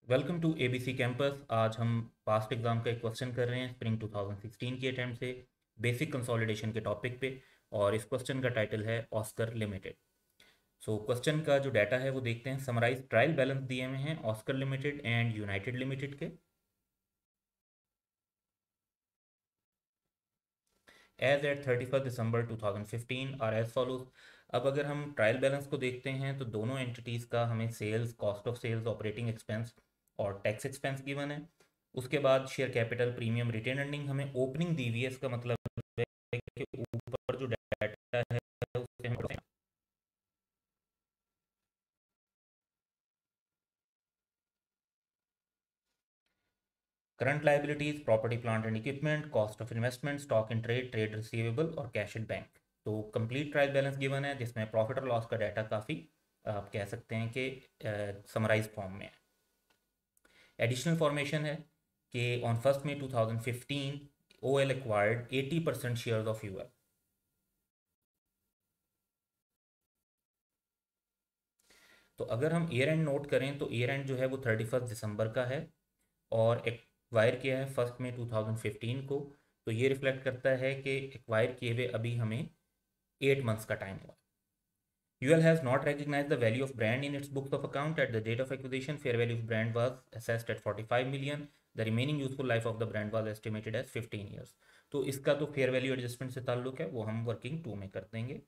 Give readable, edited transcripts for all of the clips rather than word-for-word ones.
Welcome to ABC campus. आज हम past exam का एक क्वेश्चन कर रहे हैं स्प्रिंग 2016 की अटैम्प्ट से बेसिक कंसोलिडेशन के टॉपिक पे। और इस क्वेश्चन का टाइटल है ऑस्कर लिमिटेड। सो क्वेश्चन का जो डाटा है वो देखते हैं। समराइज ट्रायल बैलेंस दिए हुए हैं Oscar Limited and United Limited के as at 31 December 2015 are as follows. अब अगर हम ट्रायल बैलेंस को देखते हैं तो दोनों एंटिटीज़ का हमें sales, cost of sales, operating expense और टैक्स एक्सपेंस गिवन है। उसके बाद share capital, premium, retained earning हमें ओपनिंग दी हुई है। इसका मतलब है कि ऊपर जो डाटा है उससे हम current liabilities, property, plant and equipment, cost of investment, stock in trade, trade receivable और कैश इन बैंक। तो कंप्लीट ट्रायल बैलेंस गिवन है जिसमें प्रॉफिट और लॉस का डाटा काफ़ी आप कह सकते हैं कि समराइज फॉर्म में है। एडिशनल फॉर्मेशन है कि on 1 May 2015 OL acquired 80% shares of UL। तो अगर हम ईयर एंड नोट करें तो ईयर एंड जो है वो 31 दिसंबर का है और एक्वायर किया है 1 मई 2015 को। तो ये रिफ्लेक्ट करता है कि एक्वायर किए हुए अभी हमें 8 मंथ्स का टाइम हुआ। UL has not recognized the value of brand in its books of account at the date of acquisition. Fair value of brand was assessed at 45 million. The remaining useful life of the brand was estimated as 15 years. तो इसका तो fair value adjustment से ताल्लुक है, वो हम working 2 में कर देंगे।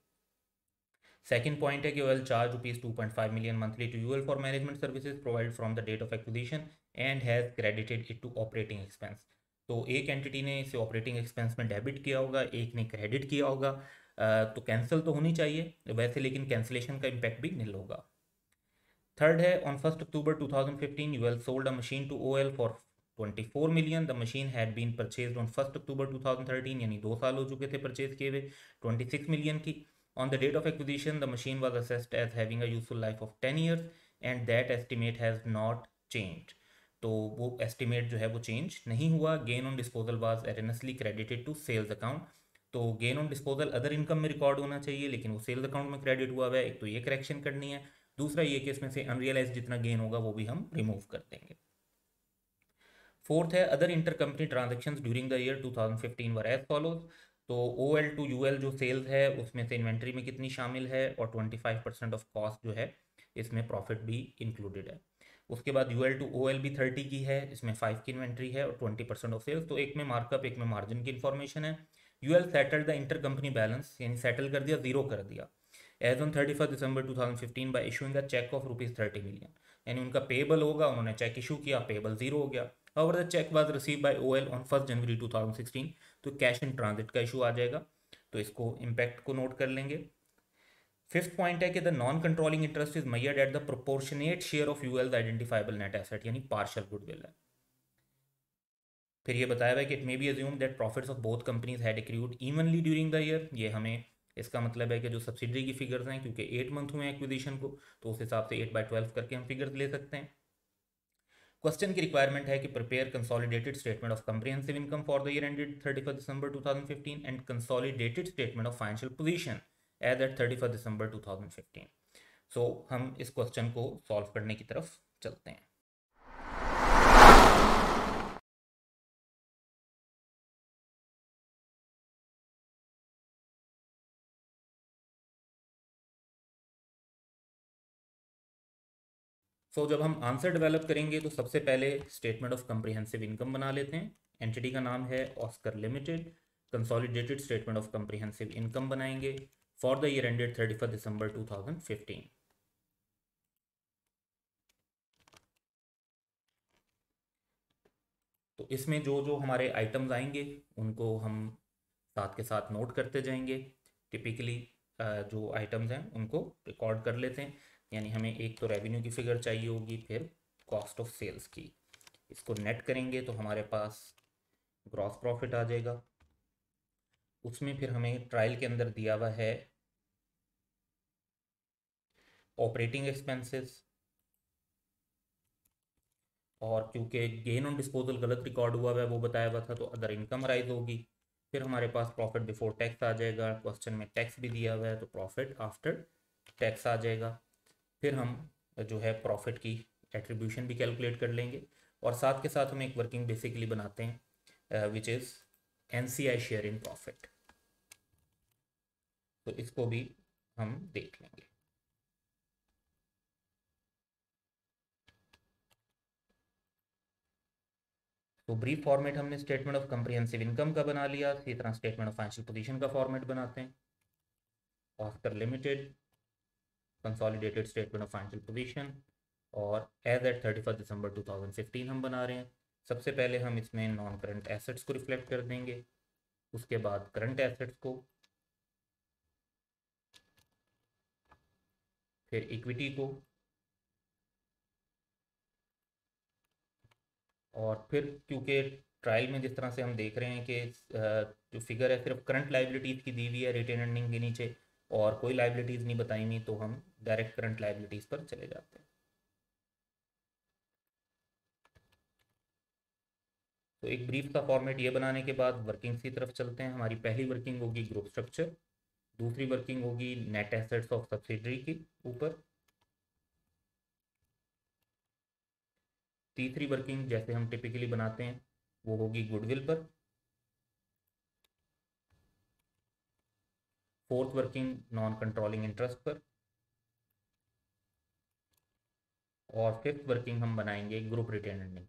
सेकंड पॉइंट है कि OL charge ₹2.5 million monthly to UL for management services provide from the date of acquisition and has credited it to operating expense. तो एक एंटिटी ने इसे ऑपरेटिंग एक्सपेंस में डेबिट किया होगा, एक ने क्रेडिट किया होगा। तो कैंसिल तो होनी चाहिए वैसे, लेकिन कैंसिलेशन का इम्पैक्ट भी नील होगा। थर्ड है on 1 October 2015 UL sold a machine to OL for 24 million। The machine had been purchase on 1 October 2013, यानी 2 साल हो चुके थे परचेज किए हुए, 26 million की। On the date of acquisition the machine was assessed as having a useful life of 10 years and that estimate has not change. तो वो एस्टिमेट जो है वो चेंज नहीं हुआ। Gain on disposal was erroneously credited to sales account. तो gain on disposal other income में record होना चाहिए, लेकिन वो सेल्स अकाउंट में क्रेडिट हुआ हुआ है। एक तो ये करेक्शन करनी है, दूसरा ये कि इसमें से अनरियलाइज जितना गेन होगा वो भी हम रिमूव कर देंगे। फोर्थ है other intercompany transactions during the year 2015 were as follows. तो OL टू UL जो सेल्स है उसमें से इन्वेंट्री में कितनी शामिल है, और 25% ऑफ कॉस्ट जो है इसमें प्रॉफिट भी इंक्लूडेड है। उसके बाद UL टू OL भी 30 की है, इसमें 5 की इन्वेंट्री है और 20% ऑफ सेल्स। तो एक में मार्कअप, एक में मार्जिन की इन्फॉर्मेशन है। UL settled the intercompany balance, यानी सेटल कर दिया, जीरो कर दिया, as on 31 December 2015 by issuing a cheque of ₹30 million। यानी उनका पेबल होगा, उन्होंने चेक इशू किया, पेबल जीरो हो गया। However, the check was received by OL on 1 January 2016, तो कैश इन ट्रांजिट का इशू आ जाएगा। तो इसको इम्पैक्ट को नोट कर लेंगे। फिफ्थ पॉइंट है कि the non controlling interest is measured at the proportionate share of UL's identifiable net asset, यानी पार्शियल गुडविल है। फिर ये बताया हुआ है कि it may be assume that profits of both companies had accrued evenly during the year. ये हमें इसका मतलब है कि जो सब्सिडरी की फिगर्स हैं, क्योंकि 8 मंथ हुए एक्विजिशन को, तो उस हिसाब से 8/12 करके हम फिगर्स ले सकते हैं। क्वेश्चन की रिक्वायरमेंट है कि prepare consolidated statement of comprehensive income for the year ended 31 December 2015 and consolidated statement of financial position as at 31 December 2015। So हम इस क्वेश्चन को सॉल्व करने की तरफ चलते हैं। जब हम आंसर डेवलप करेंगे तो सबसे पहले स्टेटमेंट ऑफ कंप्रिहेंसिव इनकम बना लेते हैं। एंटिटी का नाम है Oscar Limited. Consolidated statement of comprehensive income बनाएंगे for the year ended 31 December 2015। तो इसमें जो जो हमारे आइटम्स आएंगे उनको हम साथ के साथ नोट करते जाएंगे। टिपिकली जो आइटम्स हैं उनको रिकॉर्ड कर लेते हैं। यानी हमें एक तो रेवेन्यू की फिगर चाहिए होगी, फिर कॉस्ट ऑफ सेल्स की। इसको नेट करेंगे तो हमारे पास ग्रॉस प्रॉफिट आ जाएगा। उसमें फिर हमें ट्रायल के अंदर दिया हुआ है ऑपरेटिंग एक्सपेंसेस, और क्योंकि गेन ऑन डिस्पोजल गलत रिकॉर्ड हुआ है वो बताया हुआ था, तो अदर इनकम राइज होगी। फिर हमारे पास प्रॉफिट बिफोर टैक्स आ जाएगा, क्वेश्चन में टैक्स भी दिया हुआ है तो प्रॉफिट आफ्टर टैक्स आ जाएगा। फिर हम जो है प्रॉफिट की एट्रीब्यूशन भी कैलकुलेट कर लेंगे, और साथ के साथ हम एक वर्किंग बेसिकली बनाते हैं which is NCI share in profit. तो इसको भी हम देख लेंगे। तो ब्रीफ फॉर्मेट हमने स्टेटमेंट ऑफ कम्प्रिहेंसिव इनकम का बना लिया, इसी तरह स्टेटमेंट ऑफ फाइनेंशियल पोजीशन का फॉर्मेट बनाते हैं। Oscar Limited consolidated statement of financial position, और एज एट 31 दिसंबर 2015 हम बना रहे हैं। सबसे पहले हम इसमें नॉन करंट एसेट्स को रिफ्लेक्ट कर देंगे, उसके बाद करंट एसेट्स को, फिर इक्विटी को, और फिर क्योंकि ट्रायल में जिस तरह से हम देख रहे हैं कि जो फिगर है सिर्फ करंट लाइबिलिटीज़ की दी हुई है रिटेन अर्निंग के नीचे, और कोई लाइबिलिटीज़ नहीं बताई हुई, तो हम डायरेक्ट करंट लाइबिलिटीज़ पर चले जाते हैं। तो एक ब्रीफ का फॉर्मेट ये बनाने के बाद वर्किंग्स की तरफ चलते हैं। हमारी पहली वर्किंग होगी ग्रुप स्ट्रक्चर, दूसरी वर्किंग होगी नेट एसेट्स ऑफ सब्सिडरी के ऊपर, तीसरी वर्किंग जैसे हम टिपिकली बनाते हैं वो होगी गुडविल पर, fourth working non controlling interest पर, और फिफ्थ वर्किंग हम बनाएंगे ग्रुप रिटेन अर्निंग।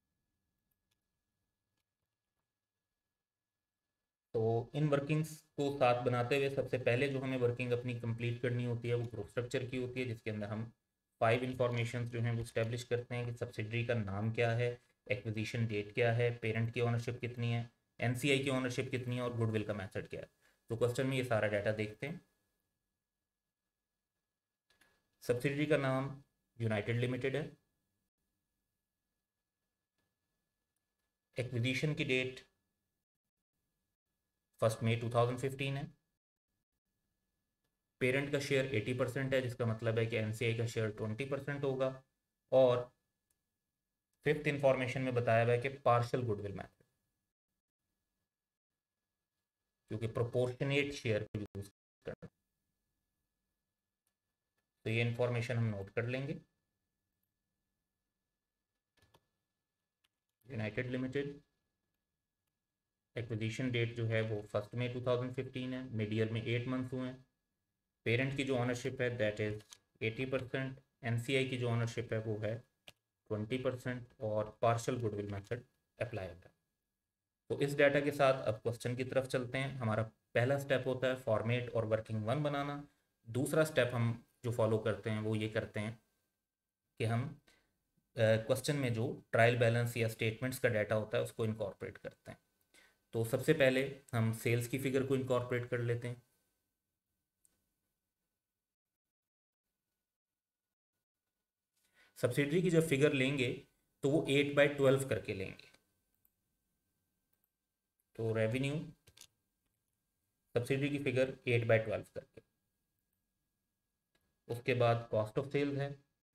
तो इन वर्किंग्स को साथ बनाते हुए सबसे पहले जो हमें वर्किंग अपनी कंप्लीट करनी होती है वो ग्रुप स्ट्रक्चर की होती है, जिसके अंदर हम 5 इंफॉर्मेशन जो हैं वो स्टैब्लिश करते हैं कि सब्सिडरी का नाम क्या है, एक्विजिशन डेट क्या है, पेरेंट की ओनरशिप कितनी है, NCI की ओनरशिप कितनी है, और गुडविल का मेथड क्या है। तो क्वेश्चन में ये सारा डाटा देखते हैं। सब्सिडरी का नाम यूनाइटेड लिमिटेड है, एक्विजिशन की डेट 1 मई 2015 है, पेरेंट का शेयर 80% है, जिसका मतलब है कि NCI का शेयर 20% होगा, और फिफ्थ इंफॉर्मेशन में बताया हुआ है कि पार्शियल गुडविल मेथड, क्योंकि प्रोपोर्शनेट शेयर को यूज करना। तो ये इंफॉर्मेशन हम नोट कर लेंगे। यूनाइटेड लिमिटेड एक्विजिशन डेट जो है वो 1 मई 2015 है, मिड ईयर में 8 मंथ हुए हैं, पेरेंट की जो ऑनरशिप है दैट इज 80%, NCI की जो ऑनरशिप है वो है 20%, और पार्शियल गुडविल मेथड अप्लाई होता है। तो इस डाटा के साथ अब क्वेश्चन की तरफ चलते हैं। हमारा पहला स्टेप होता है फॉर्मेट और वर्किंग वन बनाना। दूसरा स्टेप हम जो फॉलो करते हैं वो ये करते हैं कि हम क्वेश्चन में जो ट्रायल बैलेंस या स्टेटमेंट्स का डाटा होता है उसको इनकॉर्पोरेट करते हैं। तो सबसे पहले हम सेल्स की फिगर को इनकॉर्पोरेट कर लेते हैं। सब्सिडरी की जब फिगर लेंगे तो वो 8/12 करके लेंगे। तो रेवेन्यू सब्सिडरी की फिगर 8/12 करके, उसके बाद कॉस्ट ऑफ सेल्स है,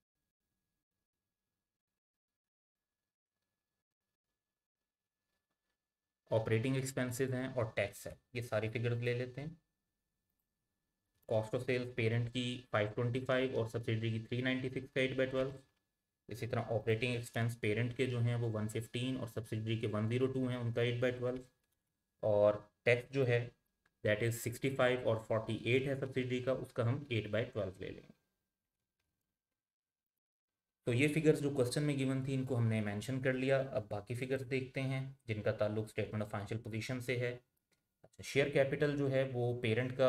ऑपरेटिंग एक्सपेंसेस हैं, और टैक्स है। ये सारी फिगर्स ले लेते हैं। कॉस्ट ऑफ सेल्स पेरेंट की 525 और सब्सिडरी की 396 का 8/12। इसी तरह ऑपरेटिंग एक्सपेंस पेरेंट के जो हैं वो 115 और सब्सिडरी के 102 हैं, उनका 8/12। और टैक्स जो है दैट इज़ 65 और 48 है सब्सिडरी का, उसका हम 8/12 ले लेंगे। तो ये फिगर्स जो क्वेश्चन में गिवन थी इनको हमने मेंशन कर लिया। अब बाकी फिगर्स देखते हैं जिनका ताल्लुक स्टेटमेंट ऑफ फाइनेंशियल पोजीशन से है। अच्छा, शेयर कैपिटल जो है वो पेरेंट का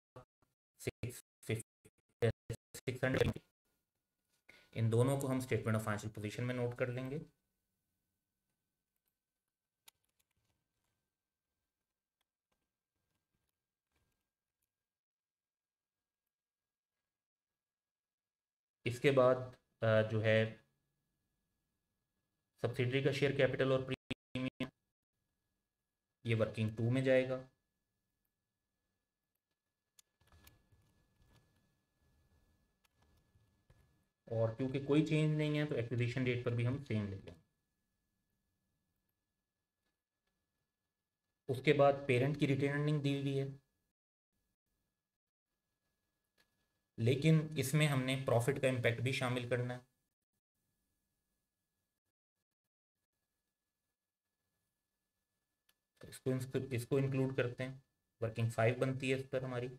600, इन दोनों को हम स्टेटमेंट ऑफ फाइनेंशियल पोजीशन में नोट कर लेंगे। इसके बाद जो है सब्सिडरी का शेयर कैपिटल और प्रीमियम, ये वर्किंग 2 में जाएगा। और क्योंकि कोई चेंज नहीं है तो एक्विजिशन डेट पर भी हम सेम ले लेंगे। उसके बाद पेरेंट की रिटेन अर्निंग दी हुई है, लेकिन इसमें हमने प्रॉफिट का इम्पैक्ट भी शामिल करना है। तो इसको इंक्लूड करते हैं, वर्किंग 5 बनती है इस पर हमारी।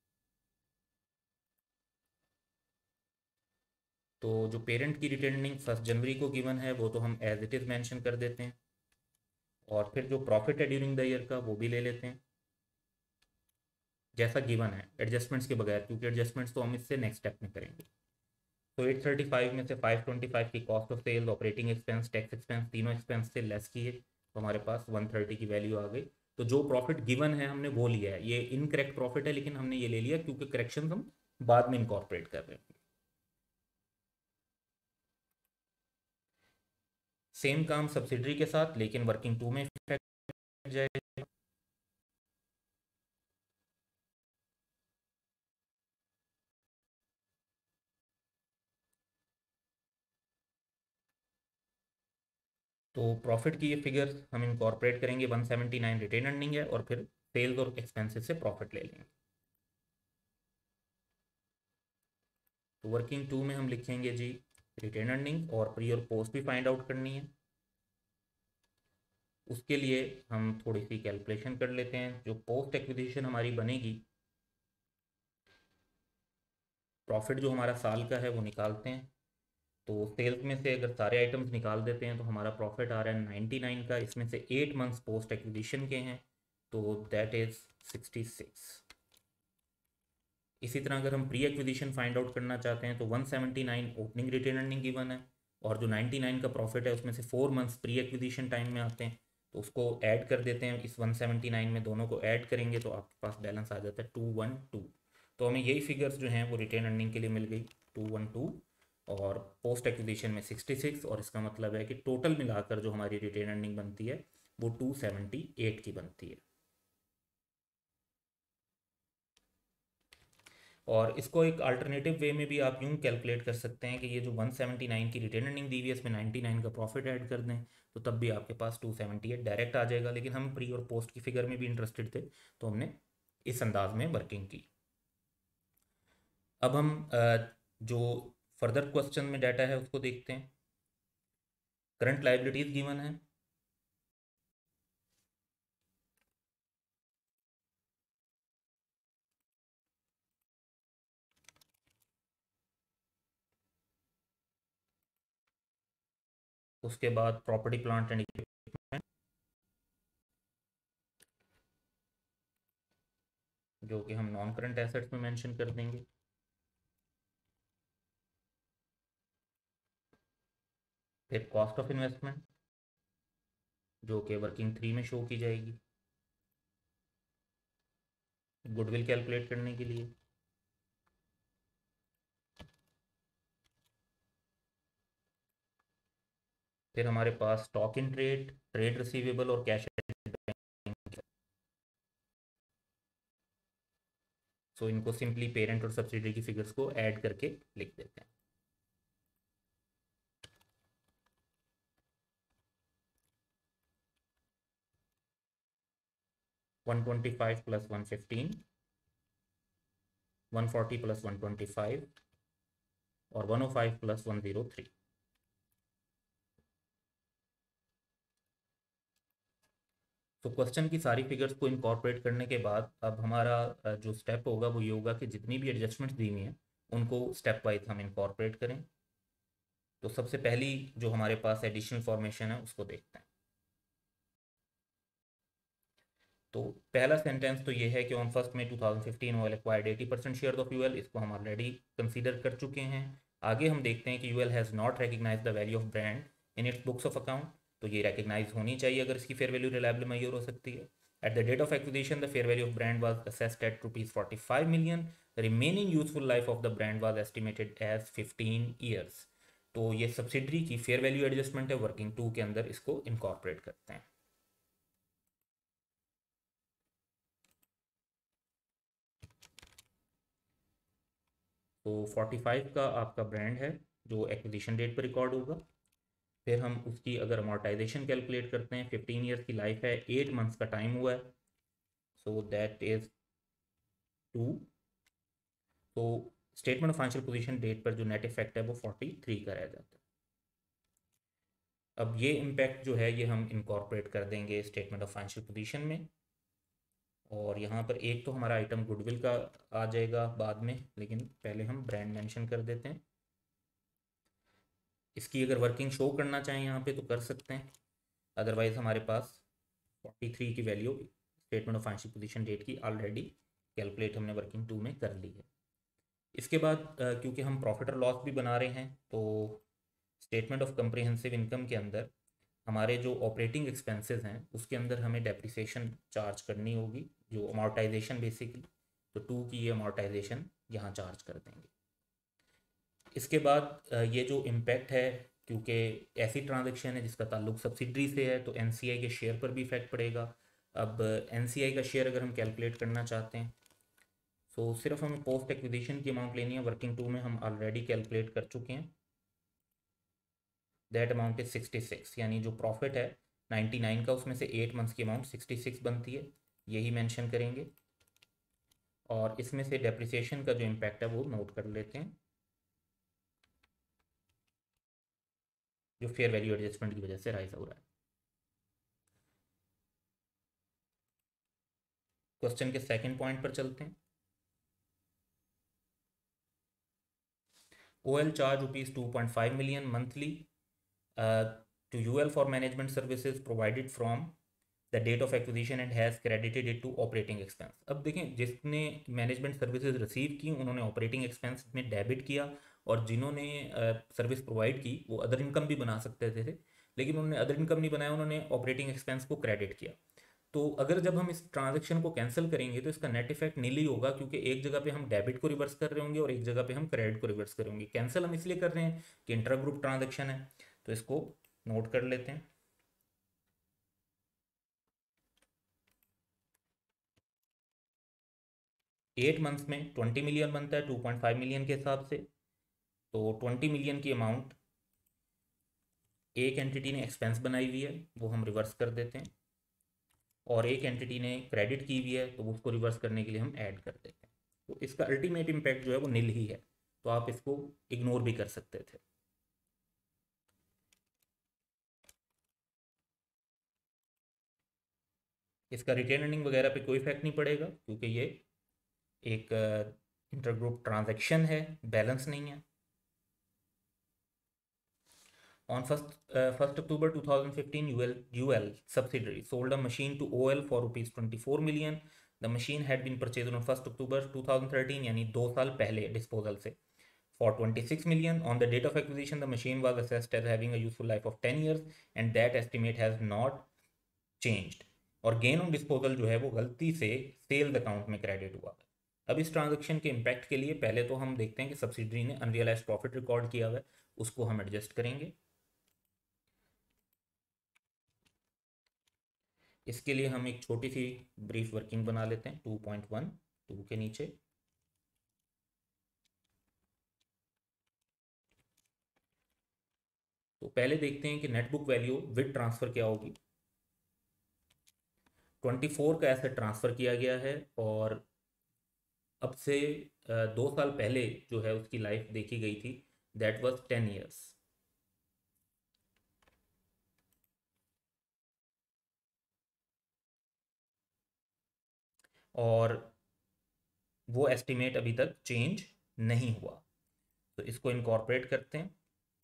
तो जो पेरेंट की रिटर्निंग 1 जनवरी को गिवन है वो तो हम एज इट इज़ मेंशन कर देते हैं, और फिर जो प्रॉफिट है ड्यूरिंग द ईयर का वो भी ले लेते हैं जैसा गिवन है, एडजस्टमेंट्स के बगैर, क्योंकि एडजस्टमेंट्स तो हम इससे नेक्स्ट स्टेप में करेंगे। तो 835 में से 525 की cost of sale, operating expense, tax expense, तीनों एक्सपेंस से लेस किए तो हमारे पास 130 की वैल्यू आ गई। तो जो प्रॉफिट गिवन है हमने वो लिया है, ये इनकरेक्ट प्रॉफिट है लेकिन हमने ये ले लिया क्योंकि करेक्शन हम बाद में इनकॉर्पोरेट कर रहे हैं। सेम काम सब्सिडरी के साथ, लेकिन वर्किंग 2 में इफेक्ट जाएगा। तो प्रॉफिट की ये फिगर्स हम इनकॉर्पोरेट करेंगे, 179 रिटेन अर्निंग है, और फिर सेल्स और एक्सपेंसेस से प्रॉफिट ले लेंगे। तो वर्किंग 2 में हम लिखेंगे जी रिटेन अर्निंग, और प्री और पोस्ट भी फाइंड आउट करनी है। उसके लिए हम थोड़ी सी कैलकुलेशन कर लेते हैं। जो पोस्ट एक्विजिशन हमारी बनेगी, प्रॉफिट जो हमारा साल का है वो निकालते हैं। तो सेल्स में से अगर सारे आइटम्स निकाल देते हैं तो हमारा प्रॉफिट आ रहा है 99 का, इसमें से 8 मंथ्स पोस्ट एक्विजिशन के हैं, तो दैट इज़ 66। इसी तरह अगर हम प्री एक्विजिशन फाइंड आउट करना चाहते हैं तो 179 ओपनिंग रिटेन अर्निंग गिवन है, और जो 99 का प्रॉफिट है उसमें से 4 मंथ्स प्री एक्विजिशन टाइम में आते हैं, तो उसको ऐड कर देते हैं इस 179 में, दोनों को ऐड करेंगे तो आपके पास बैलेंस आ जाता है 212। तो हमें यही फिगर्स जो हैं वो रिटेन अर्निंग के लिए मिल गई, 212, और पोस्ट एक्विजिशन में 66, और इसका मतलब है कि टोटल मिलाकर जो हमारी रिटेन अर्निंग बनती है वो 278 की बनती है। और इसको एक अल्टरनेटिव वे में भी आप यूँ कैलकुलेट कर सकते हैं कि ये जो 179 की रिटेन अर्निंग दी हुई है इसमें 99 का प्रॉफिट ऐड कर दें, तो तब भी आपके पास 278 डायरेक्ट आ जाएगा। लेकिन हम प्री और पोस्ट की फिगर में भी इंटरेस्टेड थे तो हमने इस अंदाज में वर्किंग की। अब हम जो फर्दर क्वेश्चन में डाटा है उसको देखते हैं। करंट लाइबिलिटीज गिवन है, उसके बाद प्रॉपर्टी प्लांट एंड इक्विपमेंट जो कि हम नॉन करंट एसेट्स में मेंशन कर देंगे, फिर कॉस्ट ऑफ इन्वेस्टमेंट जो कि वर्किंग 3 में शो की जाएगी गुडविल कैलकुलेट करने के लिए, फिर हमारे पास stock in trade, trade receivable और कैश एट बैंक। सो इनको सिंपली पेरेंट और सब्सिडरी की फिगर्स को ऐड करके लिख देते हैं। वन 125 प्लस 115, 140 प्लस 125 और 105 प्लस 103। तो क्वेश्चन की सारी फिगर्स को इनकॉर्पोरेट करने के बाद अब हमारा जो स्टेप होगा वो ये होगा कि जितनी भी एडजस्टमेंट्स दी हुई हैं उनको स्टेप वाइज हम इनकॉर्पोरेट करें। तो सबसे पहली जो हमारे पास एडिशनल फॉर्मेशन है उसको देखते हैं। तो पहला सेंटेंस तो ये है कि on 1 May 2015 UL acquired 80% share of UL, इसको हम ऑलरेडी कंसीडर कर चुके हैं। आगे हम देखते हैं कि UL has not recognise the value of brand in its books of account, तो ये रिकग्नाइज होनी चाहिए अगर इसकी फेयर वैल्यू रिलायबल मैच्योर हो सकती है। At the date of acquisition the fair value of brand was assessed at ₹45 million, the remaining useful life of the brand was estimated as 15 years. तो ये सब्सिडरी की फेयर वैल्यू एडजस्टमेंट है, working 2 के अंदर इसको इनकॉर्पोरेट करते हैं। तो 45 का आपका ब्रांड है जो एक्विजिशन डेट पर रिकॉर्ड होगा। फिर हम उसकी अगर अमोर्टाइजेशन कैलकुलेट करते हैं, 15 ईयर्स की लाइफ है, 8 मंथ्स का टाइम हुआ है, सो दैट इज 2। तो statement of financial position date पर जो नेट इफेक्ट है वो 43 का रह जाता है। अब ये इम्पैक्ट जो है ये हम इनकॉर्पोरेट कर देंगे स्टेटमेंट ऑफ फाइनेंशियल पोजीशन में। और यहाँ पर एक तो हमारा आइटम गुडविल का आ जाएगा बाद में, लेकिन पहले हम ब्रांड मेंशन कर देते हैं। इसकी अगर वर्किंग शो करना चाहें यहाँ पे तो कर सकते हैं, अदरवाइज़ हमारे पास 43 की value statement of financial position date की ऑलरेडी कैलकुलेट हमने वर्किंग 2 में कर ली है। इसके बाद क्योंकि हम प्रॉफिट और लॉस भी बना रहे हैं, तो स्टेटमेंट ऑफ कंप्रिहेंसिव इनकम के अंदर हमारे जो ऑपरेटिंग एक्सपेंसेस हैं उसके अंदर हमें डेप्रिसिएशन चार्ज करनी होगी, जो अमॉर्टाइजेशन बेसिकली। तो 2 की ये अमॉर्टाइजेशन यहाँ चार्ज कर देंगे। इसके बाद ये जो इम्पैक्ट है, क्योंकि ऐसी ट्रांजैक्शन है जिसका ताल्लुक सब्सिडरी से है, तो एनसीआई के शेयर पर भी इफेक्ट पड़ेगा। अब एनसीआई का शेयर अगर हम कैलकुलेट करना चाहते हैं तो सिर्फ हमें पोस्ट एक्विजिशन की अमाउंट लेनी है। वर्किंग 2 में हम ऑलरेडी कैलकुलेट कर चुके हैं। दैट अमाउंट इज 66, यानी जो प्रॉफिट है 99 का, उसमें से 8 मंथ्स की अमाउंट 66 बनती है, यही मेंशन करेंगे। और इसमें से डेप्रिसिएशन का जो इम्पैक्ट है वो नोट कर लेते हैं, जो फेयर वैल्यू एडजस्टमेंट की वजह से राइज हो रहा है। क्वेश्चन के सेकंड पॉइंट पर चलते हैं। OL charge rupees 2.5 million monthly to UL for management services provided from the date of acquisition and has credited it to operating expense। अब देखें, जिसने मैनेजमेंट सर्विसेज रिसीव की उन्होंने ऑपरेटिंग एक्सपेंस में डेबिट किया, और जिन्होंने सर्विस प्रोवाइड की वो अदर इनकम भी बना सकते थे, लेकिन उन्होंने अदर इनकम नहीं बनाया, उन्होंने ऑपरेटिंग एक्सपेंस को क्रेडिट किया। तो अगर जब हम इस ट्रांजैक्शन को कैंसिल करेंगे तो इसका नेट इफेक्ट नील ही होगा, क्योंकि एक जगह पे हम डेबिट को रिवर्स कर रहे होंगे और एक जगह पे हम क्रेडिट को रिवर्स कर रहे होंगे। कैंसिल हम इसलिए कर रहे हैं कि इंट्रा ग्रुप ट्रांजैक्शन है, तो इसको नोट कर लेते हैं। 8 मंथ्स में 20 मिलियन बनता है 2.5 मिलियन के हिसाब से। तो 20 मिलियन की अमाउंट एक एंटिटी ने एक्सपेंस बनाई हुई है, वो हम रिवर्स कर देते हैं, और एक एंटिटी ने क्रेडिट की हुई है तो उसको रिवर्स करने के लिए हम ऐड कर देते हैं। तो इसका अल्टीमेट इम्पैक्ट जो है वो नील ही है, तो आप इसको इग्नोर भी कर सकते थे। इसका रिटेन अर्निंग वगैरह पे कोई इफेक्ट नहीं पड़ेगा, क्योंकि ये एक इंटरग्रुप ट्रांजैक्शन है, बैलेंस नहीं है। On 1st October 2015, UL subsidiary sold a machine to OL for rupees 24 million. The machine had been purchased on 1st October 2013, यानी 2 साल पहले डिस्पोजल से, for 26 million. On the date of acquisition, the machine was assessed as having a useful life of 10 years and that estimate has not changed. और gain on disposal जो है वो गलती से सेल्स अकाउंट में क्रेडिट हुआ है। अब इस ट्रांजैक्शन के इम्पैक्ट के लिए पहले तो हम देखते हैं कि सब्सिडरी ने अनरियलाइज्ड प्रॉफिट रिकॉर्ड किया हुआ है, उसको हम एडजस्ट करेंगे। इसके लिए हम एक छोटी सी ब्रीफ वर्किंग बना लेते हैं 2.12 के नीचे। तो पहले देखते हैं कि net book value with transfer क्या होगी। 24 का एसेट ट्रांसफर किया गया है, और अब से 2 साल पहले जो है उसकी लाइफ देखी गई थी, दैट वाज 10 ईयर्स। और वो एस्टिमेट अभी तक चेंज नहीं हुआ, तो इसको इनकॉर्पोरेट करते हैं।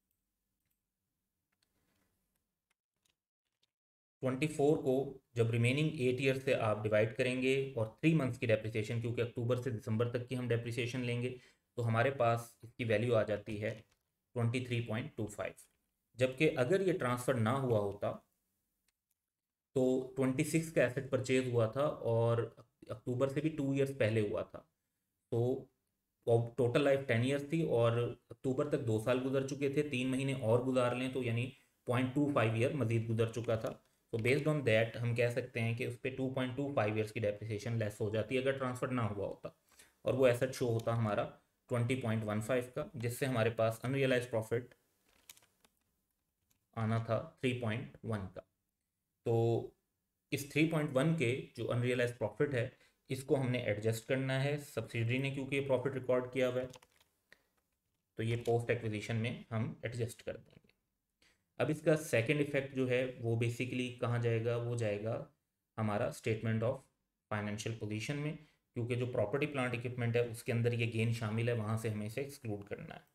24 को जब रिमेनिंग 8 ईयर से आप डिवाइड करेंगे और 3 मंथ्स की डेप्रिसिएशन, क्योंकि अक्टूबर से दिसंबर तक की हम डेप्रिसिएशन लेंगे, तो हमारे पास इसकी वैल्यू आ जाती है 23.25। जबकि अगर ये ट्रांसफ़र ना हुआ होता तो 26 का एसेट परचेज हुआ था, और अक्टूबर से भी 2 ईयर्स पहले हुआ था, तो टोटल लाइफ 10 ईयर्स थी, और अक्टूबर तक 2 साल गुजर चुके थे, 3 महीने और गुजार लें तो यानी 0.25 ईयर मजीद गुजर चुका था। तो बेस्ड ऑन दैट हम कह सकते हैं कि उस पर 2.25 ईयर्स की डेप्रिसिएशन लेस हो जाती है अगर ट्रांसफ़र ना हुआ होता, और वो एसेट शो होता हमारा 20.15 का, जिससे हमारे पास अनरियलाइज प्रॉफिट आना था 3.1 का। तो इस 3.1 के जो अनरियलाइज प्रॉफिट है इसको हमने एडजस्ट करना है, सब्सिडरी ने क्योंकि ये प्रॉफिट रिकॉर्ड किया हुआ है, तो ये पोस्ट एक्विजिशन में हम एडजस्ट कर देंगे। अब इसका सेकंड इफेक्ट जो है वो बेसिकली कहाँ जाएगा, वो जाएगा हमारा स्टेटमेंट ऑफ फाइनेंशियल पोजीशन में, क्योंकि जो प्रॉपर्टी प्लांट इक्विपमेंट है उसके अंदर ये गेन शामिल है, वहाँ से हमें इसे एक्सक्लूड करना है।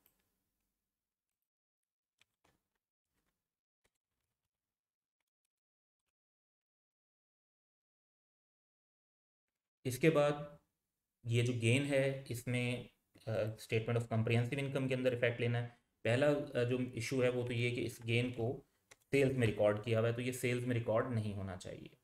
इसके बाद ये जो गेन है इसमें स्टेटमेंट ऑफ कम्प्रिहेंसिव इनकम के अंदर इफेक्ट लेना है। पहला जो इशू है वो तो ये कि इस गेन को सेल्स में रिकॉर्ड किया हुआ है, तो ये सेल्स में रिकॉर्ड नहीं होना चाहिए।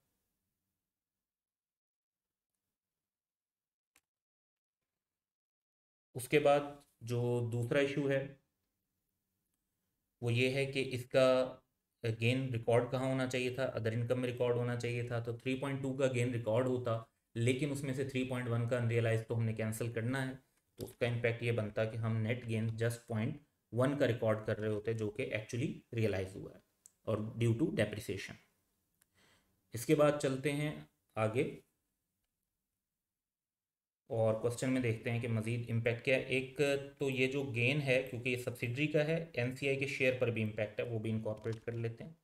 उसके बाद जो दूसरा इशू है वो ये है कि इसका गेन रिकॉर्ड कहाँ होना चाहिए था, अदर इनकम में रिकॉर्ड होना चाहिए था। तो 3.2 का गेन रिकॉर्ड होता, लेकिन उसमें से 3.1 का अनरियलाइज तो हमने कैंसिल करना है, तो उसका इम्पैक्ट ये बनता कि हम नेट गेन जस्ट 0.1 का रिकॉर्ड कर रहे होते, जो कि एक्चुअली रियलाइज हुआ है और ड्यू टू डेप्रिसिएशन। इसके बाद चलते हैं आगे और क्वेश्चन में देखते हैं कि मज़ीद इम्पैक्ट क्या है। एक तो ये जो गेन है क्योंकि ये सब्सिडरी का है, एनसीआई के शेयर पर भी इम्पैक्ट है, वो भी इनकॉर्पोरेट कर लेते हैं।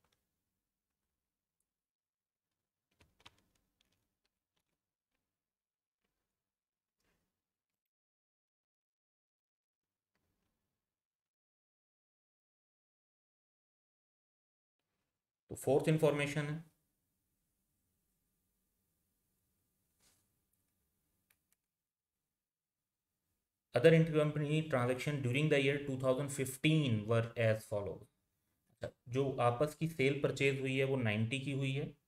तो फोर्थ इंफॉर्मेशन है other intercompany transaction during the year 2015 were as follows. जो आपस की सेल परचेज हुई है वो 90 की हुई है,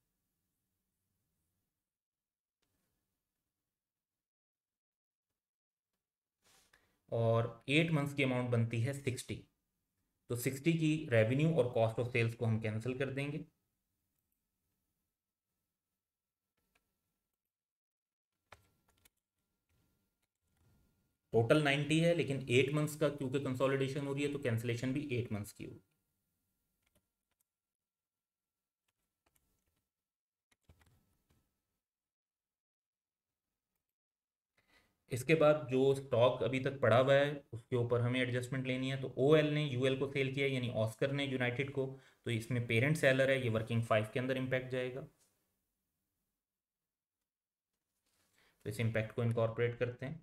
और 8 मंथ्स की अमाउंट बनती है 60। तो 60 की रेवेन्यू और कॉस्ट ऑफ सेल्स को हम कैंसिल कर देंगे। टोटल 90 है, लेकिन 8 मंथ्स का क्योंकि कंसोलिडेशन हो रही है तो कैंसिलेशन भी 8 मंथ्स की होगी। इसके बाद जो स्टॉक अभी तक पड़ा हुआ है उसके ऊपर हमें एडजस्टमेंट लेनी है। तो ओ एल ने यू एल को सेल किया, यानी ऑस्कर ने यूनाइटेड को, तो इसमें पेरेंट सेलर है, ये वर्किंग 5 के अंदर इम्पैक्ट जाएगा। तो इस इम्पैक्ट को इनकॉर्पोरेट करते हैं।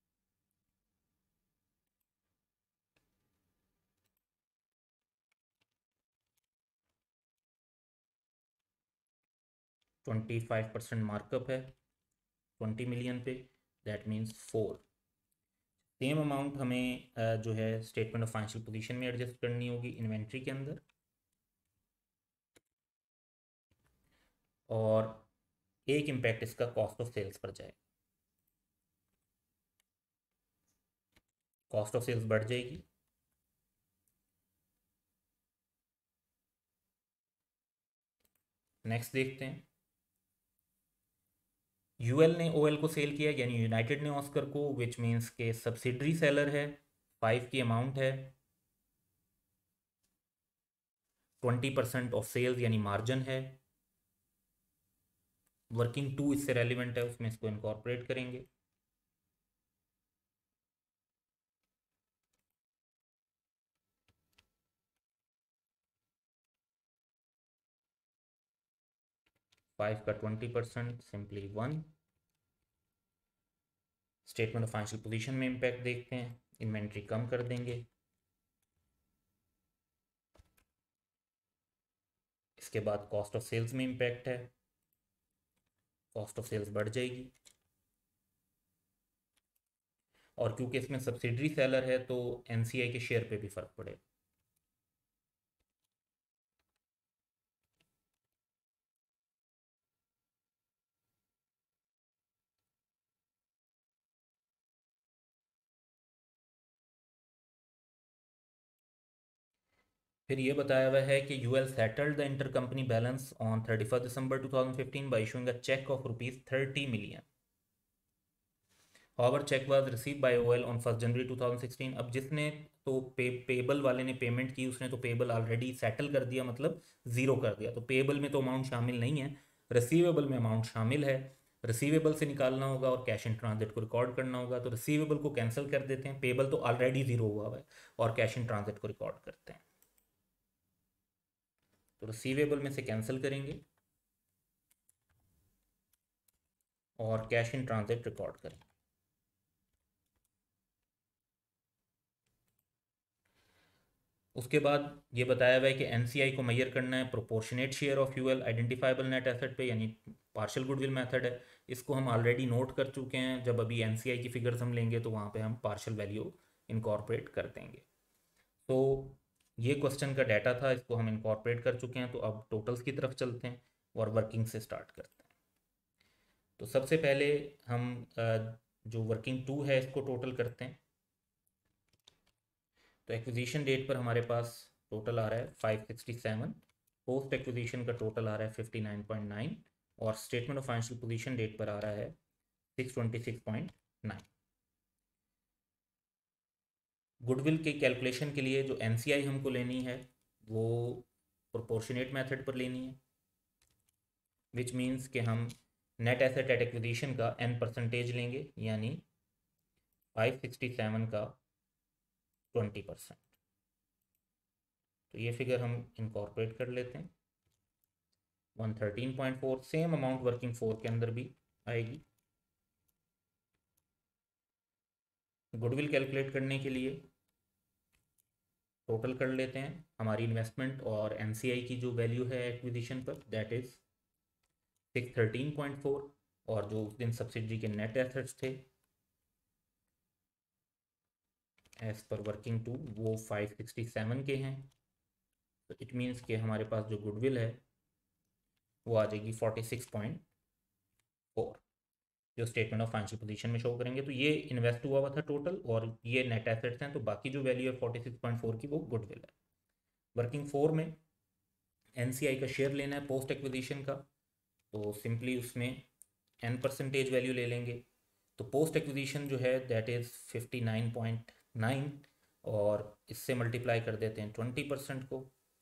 25% मार्कअप है 20 मिलियन पे, दैट मीन्स 4। सेम अमाउंट हमें जो है स्टेटमेंट ऑफ फाइनेंशियल पोजीशन में एडजस्ट करनी होगी इन्वेंट्री के अंदर। और एक इम्पैक्ट इसका कॉस्ट ऑफ सेल्स पर जाएगा, कॉस्ट ऑफ सेल्स बढ़ जाएगी। नेक्स्ट देखते हैं, यूएल ने ओएल को सेल किया, यानी यूनाइटेड ने ऑस्कर को, विच मीन्स के सब्सिडरी सेलर है, 5 की अमाउंट है, 20% ऑफ सेल्स यानी मार्जिन है। वर्किंग 2 इससे रेलिवेंट है, उसमें इसको इनकॉर्पोरेट करेंगे। फाइव का 20% simply 1। Statement of financial position में इम्पैक्ट देखते हैं, इन्वेंट्री कम कर देंगे। इसके बाद कॉस्ट ऑफ सेल्स में इम्पैक्ट है, कॉस्ट ऑफ सेल्स बढ़ जाएगी। और क्योंकि इसमें सब्सिडरी सेलर है तो एनसीआई के शेयर पे भी फर्क पड़ेगा। फिर ये बताया हुआ है कि UL settled the inter company balance on 31 December 2015 by issuing a cheque of ₹30 million. However cheque was receive by OL on 1 January 2016। अब जिसने तो पेबल वाले ने पेमेंट की, उसने तो पेबल ऑलरेडी सेटल कर दिया, मतलब ज़ीरो कर दिया। तो पेबल में तो अमाउंट शामिल नहीं है, रिसीवेबल में अमाउंट शामिल है। रिसीवेबल से निकालना होगा और कैश इन ट्रांजिट को रिकॉर्ड करना होगा। तो रिसीवेबल को कैंसिल कर देते हैं, पेबल तो ऑलरेडी ज़ीरो हुआ है, और कैश इन ट्रांजिट को रिकॉर्ड करते हैं। तो रिसीवेबल में से कैंसिल करेंगे और कैश इन ट्रांजिट रिकॉर्ड करेंगे। उसके बाद ये बताया हुआ है कि एनसीआई को मेजर करना है proportionate share of UL identifiable net asset पे, यानी पार्शियल गुडविल मेथड है। इसको हम ऑलरेडी नोट कर चुके हैं, जब अभी एनसीआई की फिगर्स हम लेंगे तो वहाँ पे हम पार्शियल वैल्यू इनकॉर्पोरेट कर देंगे। तो ये क्वेश्चन का डाटा था, इसको हम इनकॉर्पोरेट कर चुके हैं। तो अब टोटल्स की तरफ चलते हैं और वर्किंग से स्टार्ट करते हैं। तो सबसे पहले हम जो वर्किंग टू है इसको टोटल करते हैं। तो एक्विजिशन डेट पर हमारे पास टोटल आ रहा है 567, पोस्ट एक्विजिशन का टोटल आ रहा है 59.9 और statement of financial position date पर आ रहा है 626.9। गुडविल की कैलकुलेशन के लिए जो एनसीआई हमको लेनी है वो प्रोपोर्शनेट मेथड पर लेनी है, विच मीन्स कि हम नेट एसेट एट एक्विजिशन का n% लेंगे, यानी 567 का 20%। तो ये फिगर हम इनकॉर्पोरेट कर लेते हैं। 113.4 सेम अमाउंट वर्किंग 4 के अंदर भी आएगी। गुडविल कैलकुलेट करने के लिए टोटल कर लेते हैं हमारी इन्वेस्टमेंट और एनसीआई की जो वैल्यू है एक्विजिशन पर, दैट इज 613.4, और जो उस दिन सब्सिडरी के नेट एसेट्स थे एज पर वर्किंग टू वो 567 के हैं। तो इट मीन्स कि हमारे पास जो गुडविल है वो आ जाएगी 46.4, जो स्टेटमेंट ऑफ फाइनेंशियल पोजीशन में शो करेंगे। तो ये इन्वेस्ट हुआ हुआ था टोटल और ये नेट एसेट्स हैं, तो बाकी जो वैल्यू है 46.4 की वो गुडविल है। वर्किंग 4 में एनसीआई का शेयर लेना है पोस्ट एक्विजिशन का, तो सिंपली उसमें n% वैल्यू ले लेंगे। तो पोस्ट एक्विजिशन जो है दैट इज़ 59.9 और इससे मल्टीप्लाई कर देते हैं 20% को,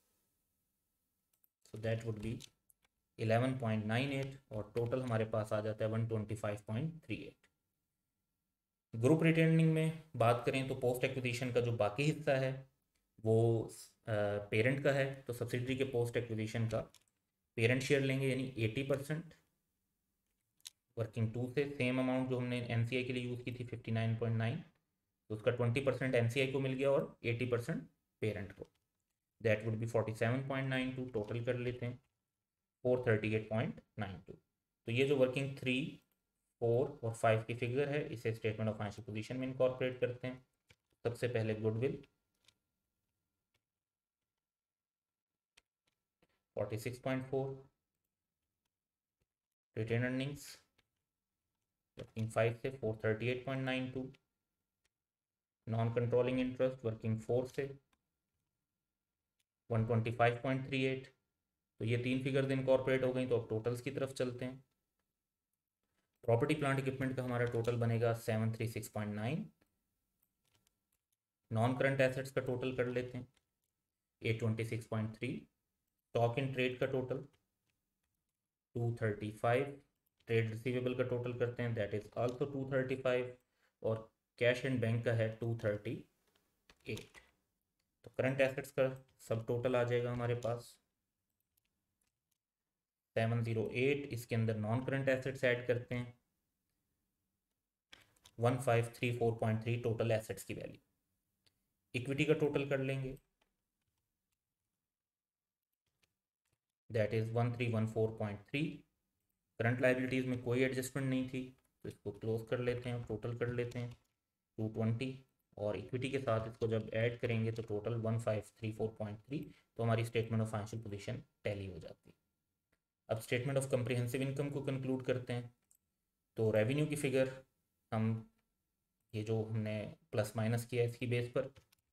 सो दैट वुड बी 11.98 और टोटल हमारे पास आ जाता है 125.38। ग्रुप रिटेनिंग में बात करें तो पोस्ट एक्विजिशन का जो बाकी हिस्सा है वो पेरेंट का है, तो सब्सिडरी के पोस्ट एक्विजिशन का पेरेंट शेयर लेंगे, यानी 80%। वर्किंग टू से सेम अमाउंट जो हमने एनसीआई के लिए यूज़ की थी 59.9, तो उसका 20% एनसीआई को मिल गया और 80% पेरेंट को, दैट वुड बी 47.92। टोटल कर लेते हैं 438.92। तो ये जो वर्किंग 3, 4 और 5 की फिगर है इसे स्टेटमेंट ऑफ फाइनेंशियल पोजीशन में इनकॉर्पोरेट करते हैं। सबसे पहले गुडविल 46.4, रिटेन अर्निंग्स वर्किंग 5 से 438.92, नॉन कंट्रोलिंग इंटरेस्ट वर्किंग 4 से 125.38। तो ये तीन फिगर्स इनकॉर्पोरेट हो गई। तो अब टोटल्स की तरफ चलते हैं। प्रॉपर्टी प्लांट इक्विपमेंट का हमारा टोटल बनेगा 736.9। नॉन करंट एसेट्स का टोटल कर लेते हैं 826.3। स्टॉक इन ट्रेड का टोटल 235। ट्रेड रिसीवेबल का टोटल करते हैं, दैट इज आल्सो 235 और कैश एंड बैंक का है 238। तो करंट एसेट्स का सब टोटल आ जाएगा हमारे पास 708। इसके अंदर नॉन करंट एसेट्स ऐड करते हैं 1534.3 टोटल एसेट्स की वैल्यू। इक्विटी का टोटल कर लेंगे, दैट इज 1314.3। करंट लाइबिलिटीज़ में कोई एडजस्टमेंट नहीं थी तो इसको क्लोज कर लेते हैं, टोटल कर लेते हैं 220 और इक्विटी के साथ इसको जब ऐड करेंगे तो टोटल 1534.3। तो हमारी statement of financial position tally हो जाती है। अब स्टेटमेंट ऑफ कंप्रिहेंसिव इनकम को कंक्लूड करते हैं। तो रेवेन्यू की फिगर हम ये जो हमने प्लस माइनस किया इसकी बेस पर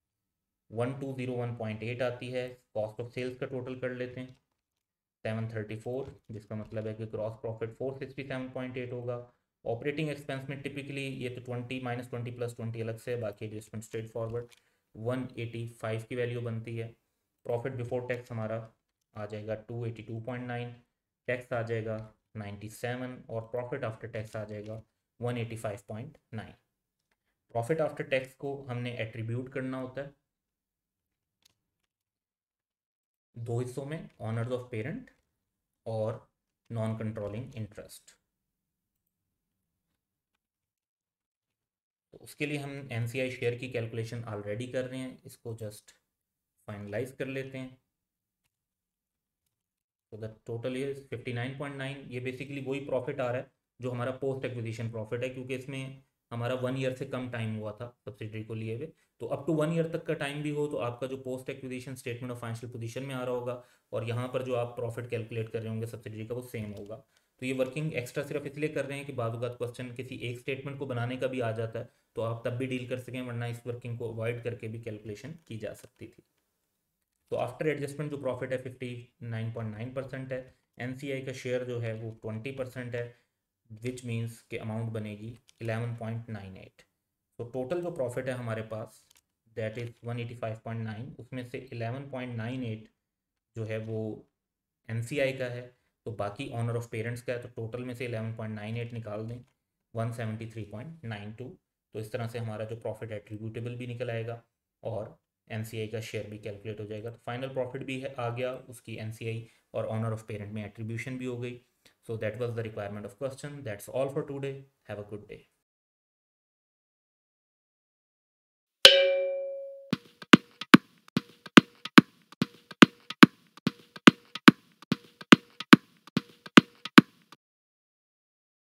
1201.8 आती है। कॉस्ट ऑफ सेल्स का टोटल कर लेते हैं 734, जिसका मतलब है कि ग्रॉस प्रॉफिट 467.8 होगा। ऑपरेटिंग एक्सपेंस में टिपिकली ये तो 20 माइनस 20 प्लस 20 अलग से है, बाकी एडजस्टमेंट स्ट्रेट फॉरवर्ड 185 की वैल्यू बनती है। प्रॉफिट बिफोर टैक्स हमारा आ जाएगा 282.9, टैक्स आ जाएगा 97 और प्रॉफिट आफ्टर टैक्स आ जाएगा 185.9। प्रॉफिट आफ्टर टैक्स को हमने एट्रीब्यूट करना होता है दो हिस्सों में, ऑनर्स ऑफ पेरेंट और नॉन कंट्रोलिंग इंटरेस्ट। तो उसके लिए हम एनसीआई शेयर की कैलकुलेशन ऑलरेडी कर रहे हैं, इसको जस्ट फाइनलाइज कर लेते हैं। तो द टोटल ये 59.9, ये बेसिकली वही प्रॉफिट आ रहा है जो हमारा पोस्ट एक्विजिशन प्रॉफिट है, क्योंकि इसमें हमारा 1 ईयर से कम टाइम हुआ था सब्सिडरी को लिए हुए। तो अप टू 1 ईयर तक का टाइम भी हो तो आपका जो post acquisition statement of financial position में आ रहा होगा, और यहाँ पर जो आप प्रॉफिट कैलकुलेट कर रहे होंगे सब्सिडरी का, वो सेम होगा। तो ये वर्किंग एक्स्ट्रा सिर्फ इसलिए कर रहे हैं कि बाद क्वेश्चन किसी एक स्टेटमेंट को बनाने का भी आ जाता है, तो आप तब भी डील कर सकें, वरना इस वर्किंग को अवॉइड करके भी कैलकुलेशन की जा सकती थी। तो आफ्टर एडजस्टमेंट जो प्रॉफिट है 59.9% है। एनसीआई का शेयर जो है वो 20% है, विच मीन्स के अमाउंट बनेगी 11.98। तो टोटल जो प्रॉफिट है हमारे पास दैट इज़ 185.9, उसमें से 11.98 जो है वो एनसीआई का है, तो बाकी ऑनर ऑफ पेरेंट्स का है। तो टोटल में से 11.98 निकाल दें, 173.92। तो इस तरह से हमारा जो प्रॉफिट एट्रीब्यूटेबल भी निकल आएगा और एनसीआई का शेयर भी कैलकुलेट हो जाएगा। तो फाइनल प्रॉफिट भी है आ गया, उसकी एनसीआई और ऑनर ऑफ पेरेंट में एट्रीब्यूशन भी हो गई। So that was the requirement of question. That's all for today. Have a good day.